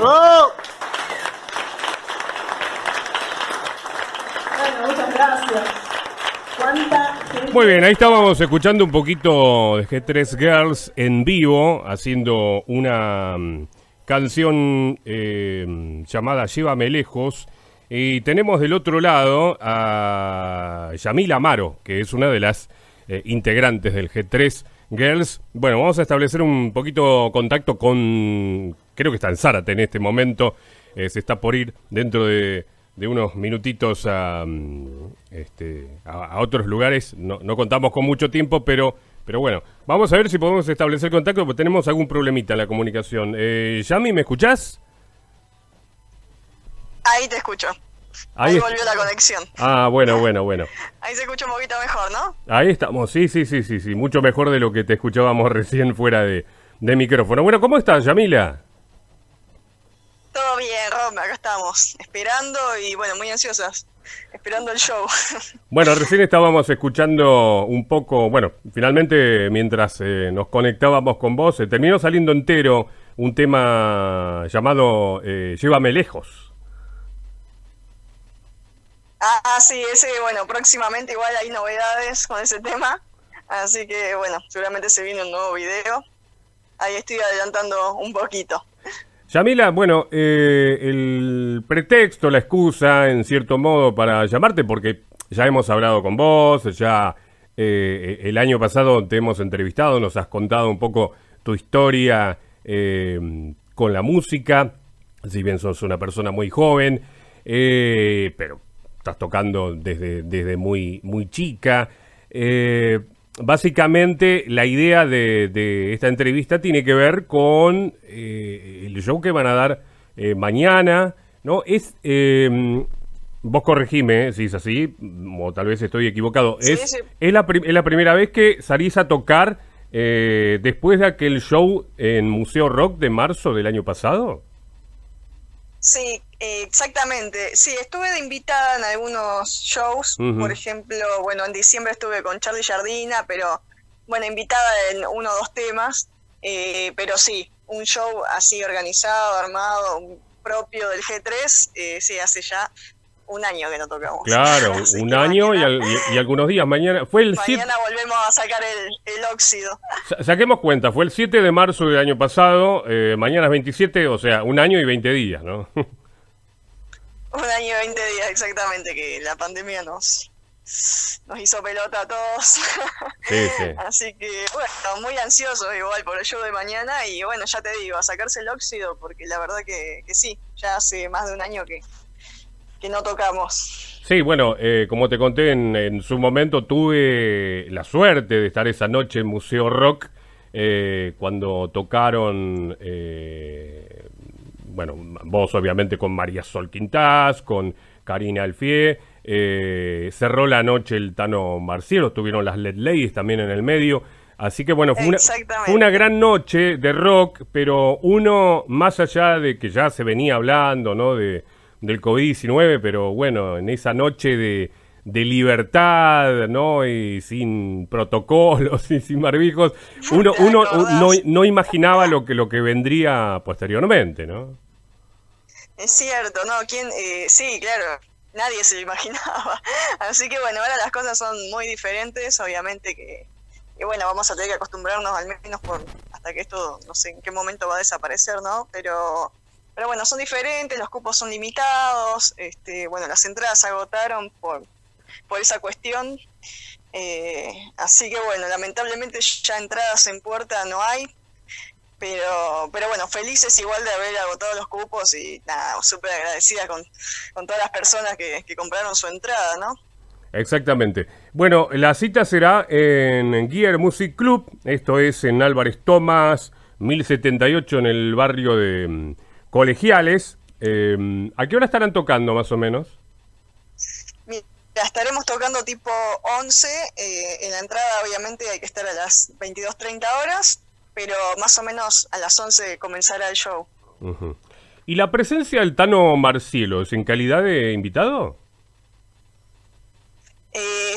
¡Oh! Bueno, muchas gracias. ¿Cuánta gente? Muy bien, ahí estábamos escuchando un poquito de G3 Girls en vivo, haciendo una canción llamada Llévame Lejos. Y tenemos del otro lado a Yamila Amaro, que es una de las integrantes del G3 Girls. Bueno, vamos a establecer un poquito contacto con, creo que está en Zárate en este momento, se está por ir dentro de unos minutitos a otros lugares. No contamos con mucho tiempo, pero bueno, vamos a ver si podemos establecer contacto, porque tenemos algún problemita en la comunicación. Yami, ¿me escuchás? Ahí te escucho. Ahí volvió la conexión. Ah, bueno. Ahí se escucha un poquito mejor, ¿no? Ahí estamos, sí, mucho mejor de lo que te escuchábamos recién fuera de micrófono. Bueno, ¿cómo estás, Yamila? Todo bien, Rob, acá estamos, esperando y bueno, muy ansiosas, esperando el show. Bueno, recién estábamos escuchando un poco, bueno, finalmente mientras nos conectábamos con vos, terminó saliendo entero un tema llamado Llévame Lejos. Sí, ese, bueno, próximamente igual hay novedades con ese tema, así que bueno, seguramente se viene un nuevo video, ahí estoy adelantando un poquito. Yamila, bueno, el pretexto, la excusa, en cierto modo, para llamarte, porque ya hemos hablado con vos, ya el año pasado te hemos entrevistado, nos has contado un poco tu historia con la música, si bien sos una persona muy joven, pero estás tocando desde muy chica. Básicamente la idea de esta entrevista tiene que ver con el show que van a dar mañana, ¿no? Vos corregime si es así, o tal vez estoy equivocado. Sí. ¿Es la primera vez que salís a tocar después de aquel show en Museo Rock de marzo del año pasado? Sí, exactamente. Sí, estuve de invitada en algunos shows. Por ejemplo, bueno, en diciembre estuve con Charly Jardina, pero bueno, invitada en 1 o 2 temas. Pero sí, un show así organizado, armado, propio del G3, sí, hace ya 1 año que no tocamos. Claro, un año y algunos días. Mañana fue el 7. Mañana volvemos a sacar el óxido. Saquemos cuenta, fue el 7 de marzo del año pasado, mañana es 27, o sea, 1 año y 20 días, ¿no? 1 año y 20 días, exactamente, que la pandemia nos hizo pelota a todos. Sí. Así que, bueno, muy ansioso igual por el show de mañana y bueno, ya te digo, a sacarse el óxido, porque la verdad que sí, ya hace más de 1 año que no tocamos. Sí, bueno, como te conté en su momento, tuve la suerte de estar esa noche en Museo Rock cuando tocaron, bueno, vos obviamente con María Sol Quintás, con Karina Alfié, cerró la noche el Tano Marcielo, estuvieron las Led Ladies también en el medio. Así que bueno, fue una gran noche de rock, pero uno, más allá de que ya se venía hablando, ¿no?, del COVID-19, pero bueno, en esa noche de libertad, ¿no?, y sin protocolos y sin barbijos, uno no imaginaba lo que vendría posteriormente, ¿no? Es cierto, ¿no? Sí, claro, nadie se lo imaginaba. Así que bueno, ahora las cosas son muy diferentes, obviamente que bueno, vamos a tener que acostumbrarnos al menos hasta que esto, no sé en qué momento va a desaparecer, ¿no? Pero bueno, son diferentes, los cupos son limitados, bueno, las entradas se agotaron por esa cuestión, así que bueno, lamentablemente ya entradas en puerta no hay, pero bueno, felices igual de haber agotado los cupos y nada, súper agradecida con todas las personas que compraron su entrada, ¿no? Exactamente. Bueno, la cita será en Gear Music Club, esto es en Álvarez Tomás, 1078 en el barrio de Colegiales. ¿A qué hora estarán tocando más o menos? Mira, estaremos tocando tipo 11, en la entrada obviamente hay que estar a las 22:30 horas, pero más o menos a las 11 comenzará el show. ¿Y la presencia del Tano Marcielo es en calidad de invitado?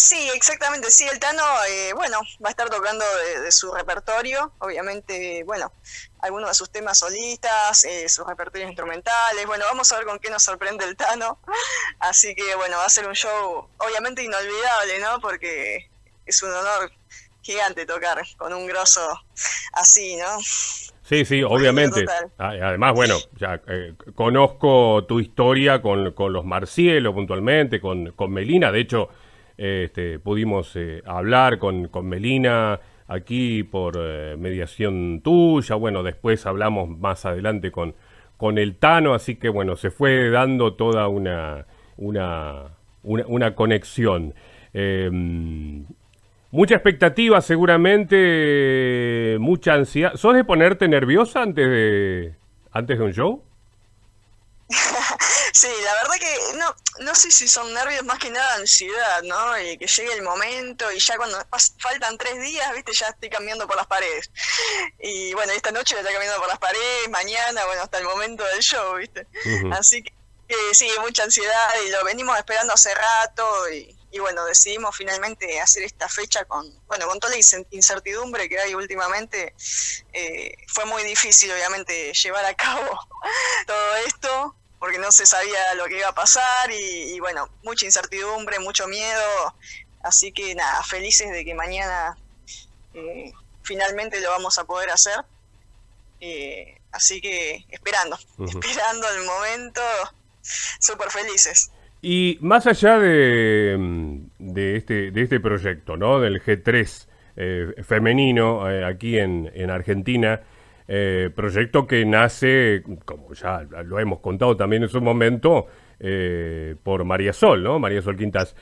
Sí, exactamente, sí, el Tano, bueno, va a estar tocando de su repertorio, obviamente, bueno, algunos de sus temas solistas, sus repertorios instrumentales, bueno, vamos a ver con qué nos sorprende el Tano, así que bueno, va a ser un show obviamente inolvidable, ¿no? Porque es un honor gigante tocar con un grosso así, ¿no? Sí, sí, obviamente. Además, bueno, ya conozco tu historia con los Marcielo puntualmente, con Melina. De hecho, pudimos hablar con Melina aquí por mediación tuya. Bueno, después hablamos más adelante con el Tano. Así que, bueno, se fue dando toda una conexión. Mucha expectativa seguramente, mucha ansiedad. ¿Sos de ponerte nerviosa antes de un show? Sí, la verdad que no sé si son nervios, más que nada ansiedad, ¿no? Y que llegue el momento y ya cuando faltan 3 días, viste, ya estoy cambiando por las paredes. Y bueno, esta noche voy a estar caminando por las paredes, mañana, bueno, hasta el momento del show, viste. Así que sí, mucha ansiedad y lo venimos esperando hace rato y bueno, decidimos finalmente hacer esta fecha con toda la incertidumbre que hay últimamente. Fue muy difícil, obviamente, llevar a cabo todo esto, porque no se sabía lo que iba a pasar y bueno, mucha incertidumbre, mucho miedo. Así que nada, felices de que mañana finalmente lo vamos a poder hacer. Así que esperando el momento, súper felices. Y más allá de este proyecto, ¿no? Del G3 femenino aquí en Argentina, proyecto que nace, como ya lo hemos contado también en su momento, por María Sol, ¿no? María Sol Quintás.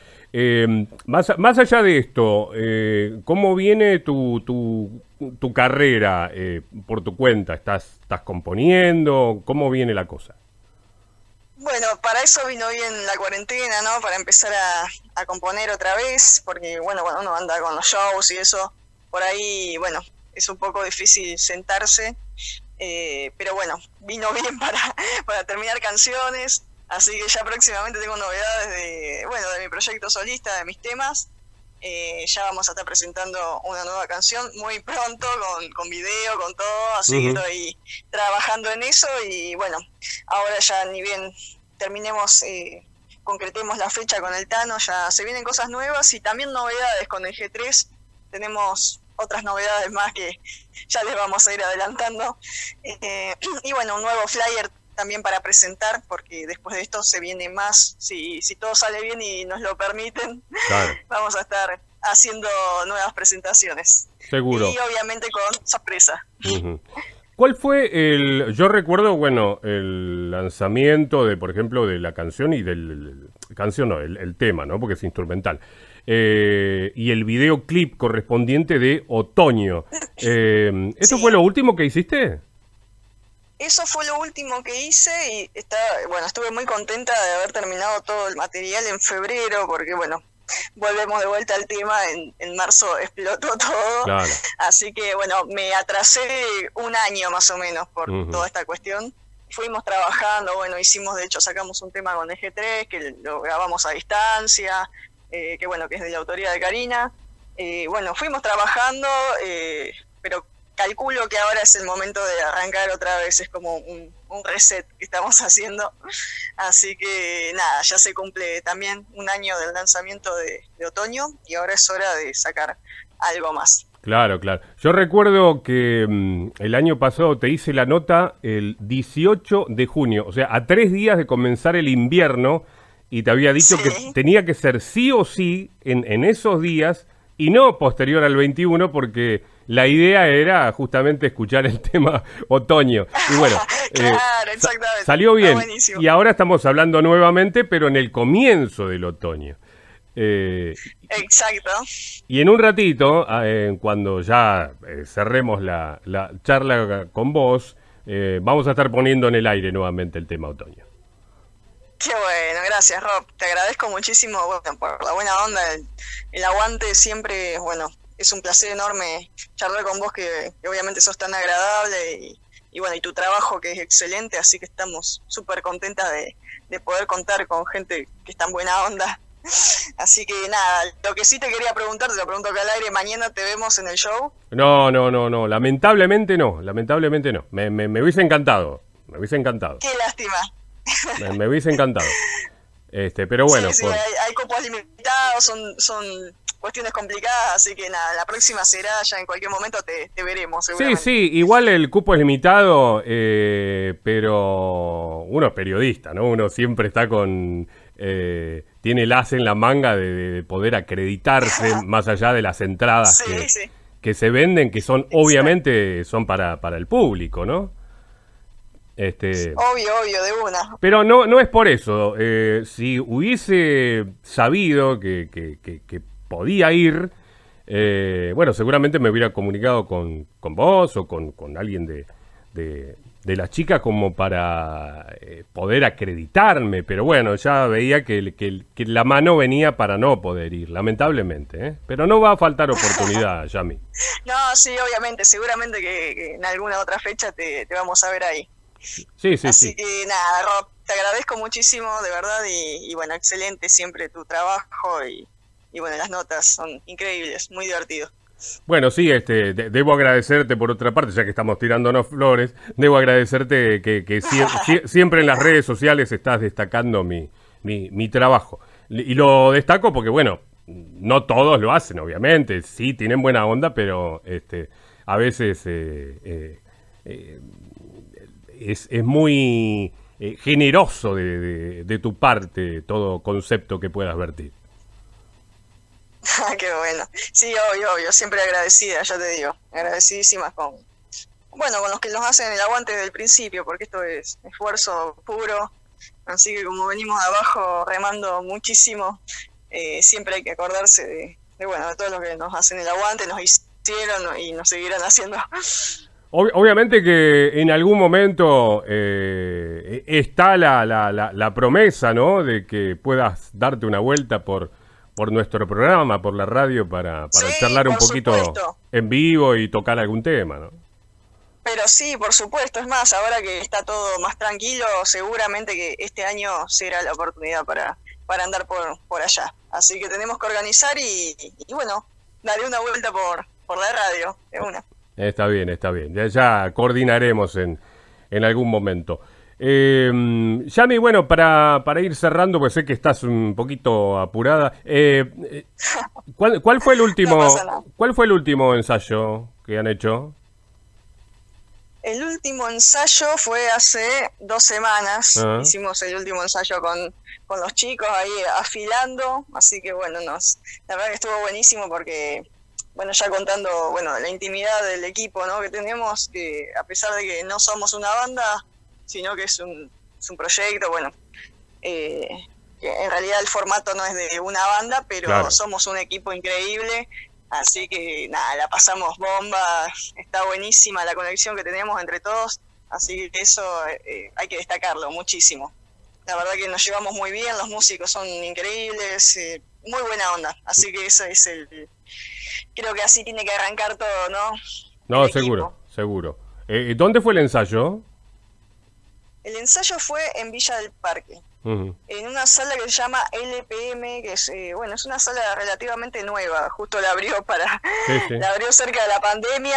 Más allá de esto, ¿cómo viene tu carrera por tu cuenta? ¿Estás componiendo? ¿Cómo viene la cosa? Bueno, para eso vino bien la cuarentena, ¿no? Para empezar a componer otra vez, porque bueno, cuando uno anda con los shows y eso, por ahí, bueno, es un poco difícil sentarse, pero bueno, vino bien para terminar canciones, así que ya próximamente tengo novedades de mi proyecto solista, de mis temas. Ya vamos a estar presentando una nueva canción muy pronto, con video, con todo, así que estoy trabajando en eso y bueno, ahora ya ni bien terminemos, concretemos la fecha con el Tano, ya se vienen cosas nuevas y también novedades con el G3, tenemos otras novedades más que ya les vamos a ir adelantando, y bueno, un nuevo flyer también para presentar, porque después de esto se viene más, si todo sale bien y nos lo permiten, claro. Vamos a estar haciendo nuevas presentaciones. Seguro. Y obviamente con sorpresa. ¿Cuál fue yo recuerdo, el lanzamiento de, por ejemplo, de la canción y el tema, ¿no? Porque es instrumental. Y el videoclip correspondiente de Otoño. ¿Esto fue lo último que hiciste? Eso fue lo último que hice y estuve muy contenta de haber terminado todo el material en febrero, porque volvemos de vuelta al tema, en marzo explotó todo, claro. Así que me atrasé 1 año más o menos por toda esta cuestión. Fuimos trabajando, de hecho sacamos un tema con EG3 que lo grabamos a distancia, que es de la autoría de Karina. Fuimos trabajando, pero calculo que ahora es el momento de arrancar otra vez, es como un reset que estamos haciendo, así que nada, ya se cumple también 1 año del lanzamiento de Otoño y ahora es hora de sacar algo más. Claro, claro. Yo recuerdo que el año pasado te hice la nota el 18 de junio, o sea, a 3 días de comenzar el invierno, y te había dicho que tenía que ser sí o sí en esos días y no posterior al 21, porque la idea era justamente escuchar el tema Otoño. Y claro, exactamente. Salió bien. Y ahora estamos hablando nuevamente, pero en el comienzo del otoño. Exacto. Y en un ratito, cuando ya cerremos la charla con vos, vamos a estar poniendo en el aire nuevamente el tema Otoño. Qué bueno, gracias Rob. Te agradezco muchísimo por la buena onda, el aguante siempre, es un placer enorme charlar con vos, que obviamente sos tan agradable y tu trabajo que es excelente, así que estamos súper contentas de poder contar con gente que está en buena onda Así que nada, lo que sí te quería preguntar, te lo pregunto acá al aire, ¿mañana te vemos en el show? No, lamentablemente no, me hubiese encantado, Qué lástima. me hubiese encantado. Pero bueno. Sí, hay cupos limitados, son cuestiones complicadas, así que nada, la próxima será, ya en cualquier momento te veremos, seguramente. Sí, igual el cupo es limitado, pero uno es periodista, ¿no? Uno siempre está tiene el as en la manga de poder acreditarse más allá de las entradas que se venden, que son, obviamente, son para el público, ¿no? Obvio, de una. Pero no es por eso. Si hubiese sabido que podía ir, bueno, seguramente me hubiera comunicado con vos o con alguien de las chicas como para poder acreditarme, pero bueno, ya veía que la mano venía para no poder ir, lamentablemente, ¿eh? Pero no va a faltar oportunidad, Yami. No, sí, obviamente, seguramente que en alguna otra fecha te vamos a ver ahí. Sí. Así que nada, Rob, te agradezco muchísimo, de verdad, y bueno, excelente siempre tu trabajo y bueno, las notas son increíbles, muy divertido. Bueno, sí, debo agradecerte por otra parte, ya que estamos tirándonos flores, debo agradecerte que siempre en las redes sociales estás destacando mi trabajo. Y lo destaco porque, bueno, no todos lo hacen, obviamente, sí, tienen buena onda, pero a veces es muy generoso de tu parte todo concepto que puedas vertir. Qué bueno. Sí, obvio, siempre agradecida, ya te digo, agradecidísimas con los que nos hacen el aguante desde el principio, porque esto es esfuerzo puro, así que como venimos de abajo remando muchísimo, siempre hay que acordarse de todos los que nos hacen el aguante, nos hicieron y nos seguirán haciendo. Obviamente que en algún momento está la promesa, ¿no? De que puedas darte una vuelta por nuestro programa, por la radio, para charlar un poquito en vivo y tocar algún tema, ¿no? Pero sí, por supuesto. Es más, ahora que está todo más tranquilo, seguramente que este año será la oportunidad para andar por allá. Así que tenemos que organizar y bueno, daré una vuelta por la radio, de una. Está bien. Ya coordinaremos en algún momento. Yami, bueno, para ir cerrando, pues sé que estás un poquito apurada. ¿Cuál fue el último? No pasa nada. ¿Cuál fue el último ensayo que han hecho? El último ensayo fue hace 2 semanas. Hicimos el último ensayo con los chicos ahí afilando, así que bueno, la verdad que estuvo buenísimo porque, bueno, ya contando, la intimidad del equipo, ¿no? Que tenemos, que a pesar de que no somos una banda, sino que es un proyecto, que en realidad el formato no es de una banda, pero claro, somos un equipo increíble, así que nada, la pasamos bomba, está buenísima la conexión que tenemos entre todos, así que eso hay que destacarlo muchísimo. La verdad que nos llevamos muy bien, los músicos son increíbles, muy buena onda, así que eso es creo que así tiene que arrancar todo, ¿no? No, seguro. ¿Dónde fue el ensayo? El ensayo fue en Villa del Parque, en una sala que se llama LPM, que es es una sala relativamente nueva, justo la abrió la abrió cerca de la pandemia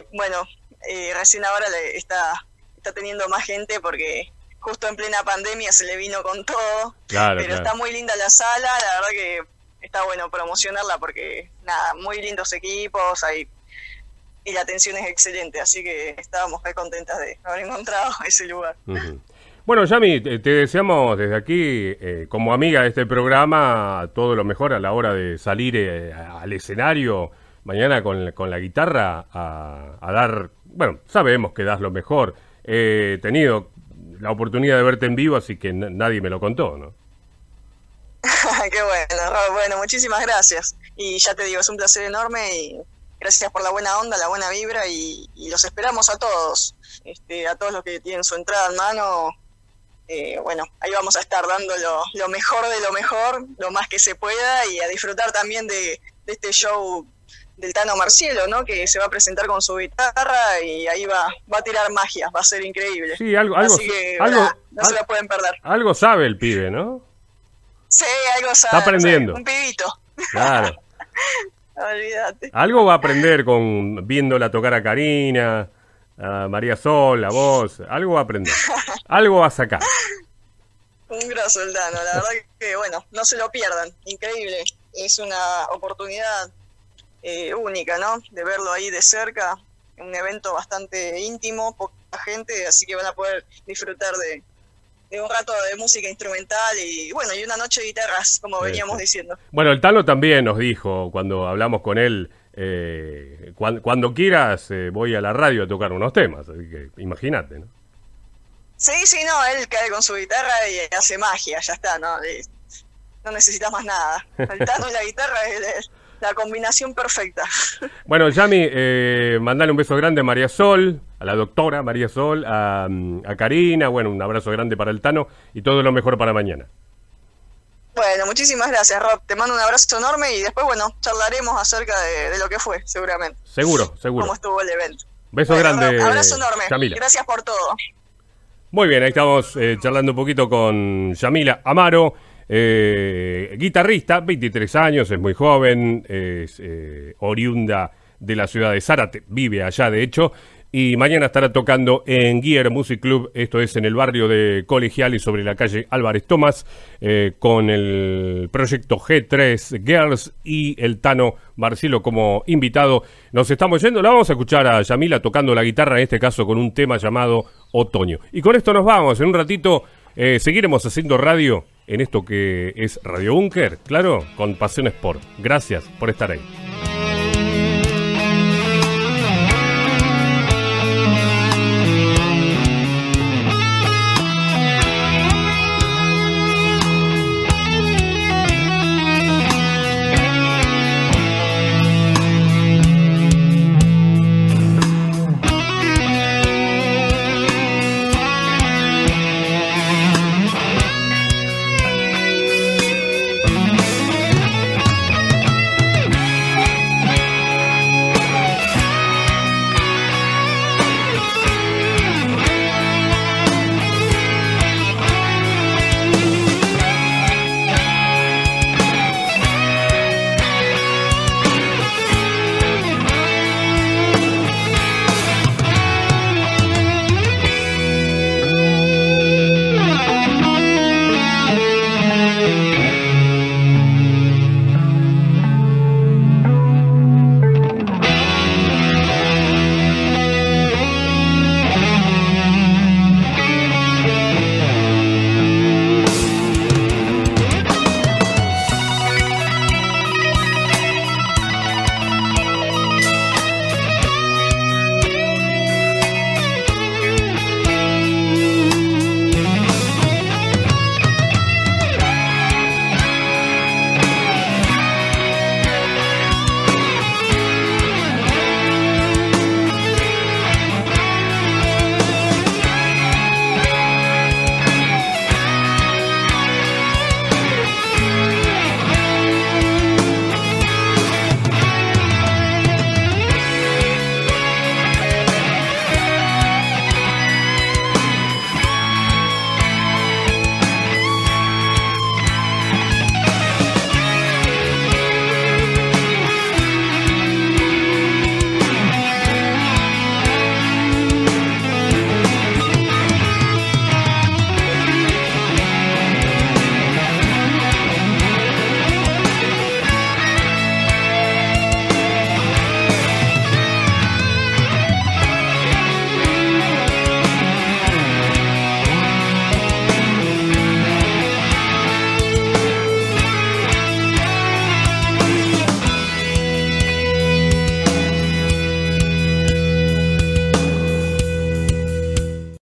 y recién ahora está teniendo más gente porque justo en plena pandemia se le vino con todo, pero está muy linda la sala, la verdad que está bueno promocionarla porque nada, muy lindos equipos y la atención es excelente, así que estábamos muy contentas de haber encontrado ese lugar. Bueno, Yami, te deseamos desde aquí, como amiga de este programa, todo lo mejor a la hora de salir al escenario mañana con la guitarra a dar, sabemos que das lo mejor. He tenido la oportunidad de verte en vivo, así que nadie me lo contó, ¿no? Qué bueno, Rob, muchísimas gracias. Y ya te digo, es un placer enorme y gracias por la buena onda, la buena vibra y los esperamos a todos, a todos los que tienen su entrada en mano. Ahí vamos a estar dando lo mejor de lo mejor, lo más que se pueda y a disfrutar también de este show del Tano Marcielo, ¿no? Que se va a presentar con su guitarra y ahí va a tirar magia, va a ser increíble. Sí, así que no se la pueden perder. Algo sabe el pibe, ¿no? Sí, algo sabe. Está aprendiendo. Un pibito. Claro. Olvídate. Algo va a aprender viéndola tocar a Karina, a María Sol, a vos. Algo va a aprender. Algo va a sacar. Un grosso el Tano, la verdad que bueno, no se lo pierdan, increíble, es una oportunidad única, ¿no? De verlo ahí de cerca, un evento bastante íntimo, poca gente, así que van a poder disfrutar de un rato de música instrumental y bueno, y una noche de guitarras, como veníamos diciendo. Bueno, el Tano también nos dijo cuando hablamos con él, cuando quieras voy a la radio a tocar unos temas, así que imagínate, ¿no? Sí, no, él cae con su guitarra y hace magia, ya está, ¿no? No necesitas más nada. El Tano y la guitarra es la combinación perfecta. Bueno, Yami, mandale un beso grande a María Sol, a la doctora María Sol, a Karina, bueno, un abrazo grande para el Tano y todo lo mejor para mañana. Bueno, muchísimas gracias, Rob. Te mando un abrazo enorme y después, bueno, charlaremos acerca de lo que fue, seguramente. Seguro. Cómo estuvo el evento. Beso grande, Rob, abrazo enorme. Yamila. Gracias por todo. Muy bien, ahí estamos charlando un poquito con Yamila Amaro, guitarrista, 23 años, es muy joven, es oriunda de la ciudad de Zárate, vive allá de hecho, y mañana estará tocando en Gear Music Club, esto es en el barrio de Colegial y sobre la calle Álvarez Tomás, con el proyecto G3 Girls y el Tano Marcielo como invitado. Nos estamos yendo, la vamos a escuchar a Yamila tocando la guitarra, en este caso con un tema llamado Otoño. Y con esto nos vamos, en un ratito seguiremos haciendo radio en esto que es Radio Búnker, claro, con Pasión Sport. Gracias por estar ahí.